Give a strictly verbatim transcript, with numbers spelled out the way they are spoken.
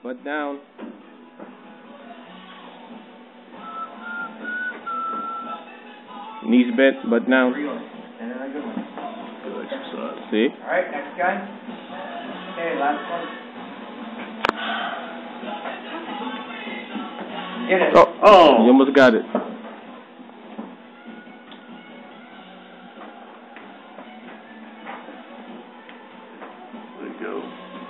Butt down. Knees bent, butt down. And then a good one. Good exercise. See? Alright, next guy. Okay, last one. Get it. Oh, oh. You almost got it. There you go.